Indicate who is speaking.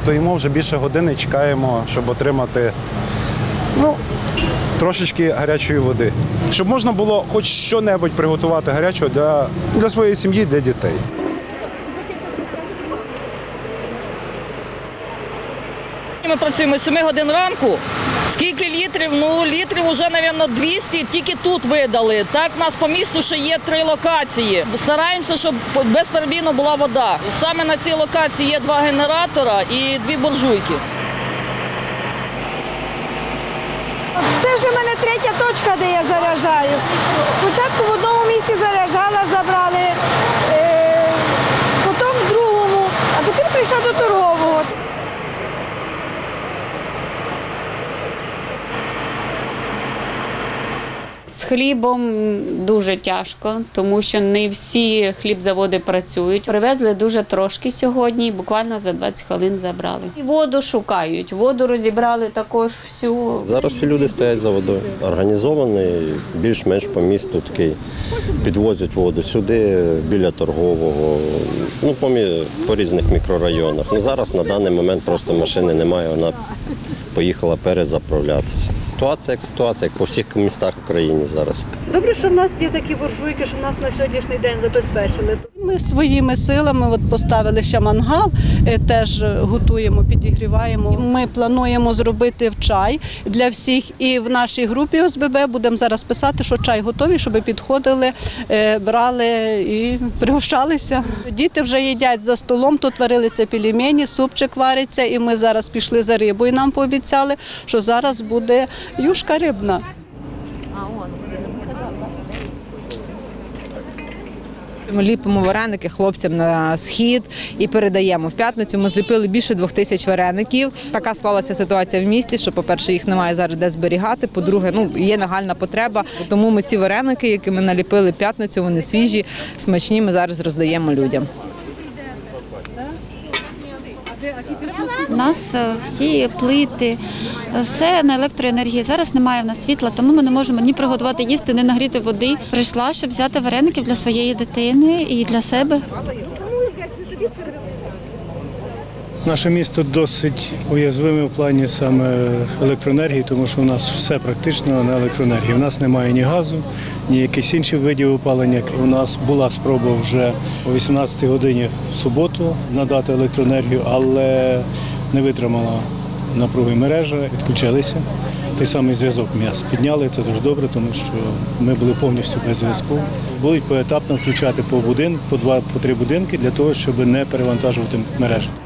Speaker 1: стоїмо вже більше години і чекаємо, щоб отримати трошечки гарячої води. Щоб можна було хоч що-небудь приготувати гарячого для своєї сім'ї, для дітей.
Speaker 2: Ми працюємо з 7 годин ранку. Скільки літрів? Літрів вже, мабуть, 200 тільки тут видали. Так, у нас по місту ще є 3 локації. Стараємося, щоб безперебійно була вода. Саме на цій локації є 2 генератора і 2 буржуйки.
Speaker 3: Це вже в мене 3-я точка, де я заряджаю. Спочатку в одному місці заряджала, забрали, потім в другому, а тепер прийшла до торгового.
Speaker 4: З хлібом дуже тяжко, тому що не всі хлібзаводи працюють. Привезли дуже трошки сьогодні, буквально за 20 хвилин забрали. І воду шукають, воду розібрали також всю.
Speaker 5: Зараз всі люди стоять за водою. Організований, більш-менш по місту такий, підвозять воду сюди, біля торгового, по різних мікрорайонах. Зараз на даний момент просто машини немає, вона поїхала перезаправлятися. Ситуація як по всіх містах України зараз.
Speaker 6: Добре, що в нас є такі буржуйки, що в нас на сьогоднішній день забезпечили.
Speaker 7: Ми своїми силами поставили ще мангал, теж готуємо, підігріваємо. Ми плануємо зробити чай для всіх і в нашій групі ОСББ будемо зараз писати, що чай готовий, щоб підходили, брали і пригощалися. Діти вже їдять за столом, тут варилися пельмені, супчик вариться і ми зараз пішли за рибою, нам пообіцяли, що зараз буде юшка рибна.
Speaker 8: Ми ліпимо вареники хлопцям на схід і передаємо. В п'ятницю ми зліпили більше 2000 вареників. Така склалася ситуація в місті, що, по-перше, їх немає зараз де зберігати, по-друге, є нагальна потреба. Тому ми ці вареники, які ми наліпили в п'ятницю, вони свіжі, смачні, ми зараз роздаємо людям.
Speaker 9: У нас всі плити, все на електроенергії. Зараз немає в нас світла, тому ми не можемо ні приготувати їсти, ні нагріти води. Прийшла, щоб взяти вареників для своєї дитини і для себе.
Speaker 10: Наше місто досить уязвиме в плані саме електроенергії, тому що у нас все практично на електроенергії. У нас немає ні газу, ні якихось інших видів опалення. У нас була спроба вже о 18-й годині в суботу надати електроенергію, але не витримала напруги мережа, відключилися. Той самий зв'язок м'яс підняли, це дуже добре, тому що ми були повністю без зв'язку. Будуть поетапно включати по 2-3 будинки для того, щоб не перевантажувати мережу.